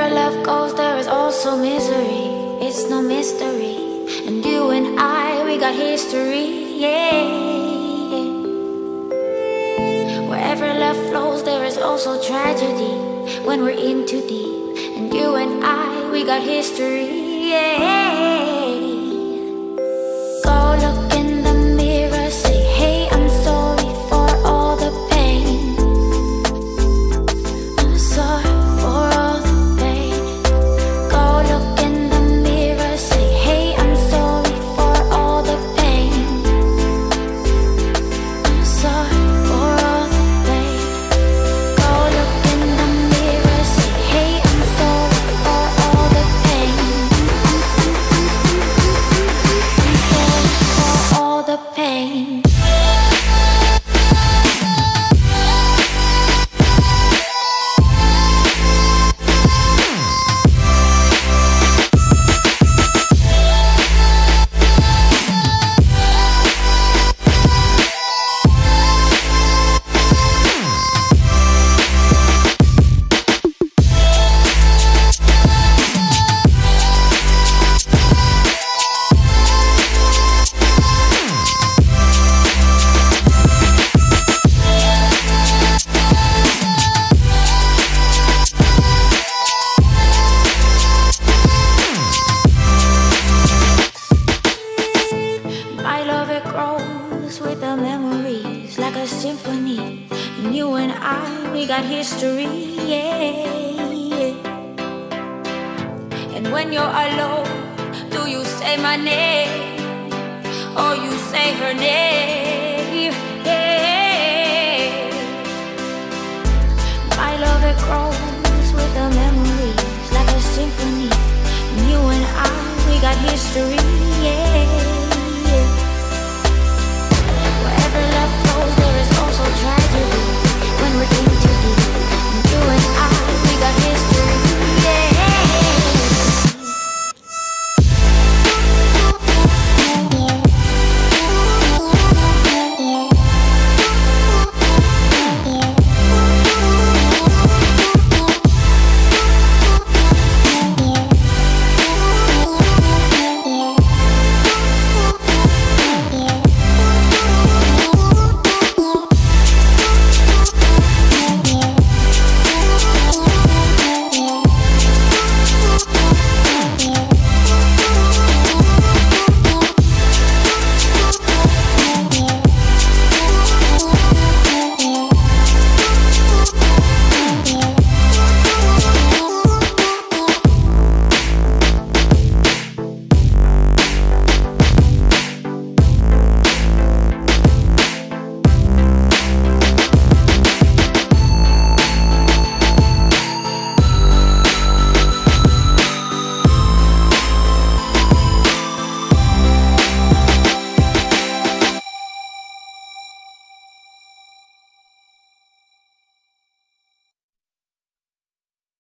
Wherever love goes, there is also misery. It's no mystery. And you and I, we got history, yeah. Wherever love flows, there is also tragedy when we're in too deep. And you and I, we got history, yeah. Go look in the mirror, say, hey, I'm sorry for all the pain. I'm sorry for all the pain. Go look in the mirror, say, hey, I'm sorry for all the pain. I'm sorry for all the pain. Go look in the mirror, say, hey, I'm sorry for all the pain. I'm sorry for all the pain. My love, it grows with the memories like a symphony. And you and I, we got history, yeah. And when you're alone, do you say my name or you say her name? Yeah. My love, it grows with the memories like a symphony. And you and I, we got history, yeah.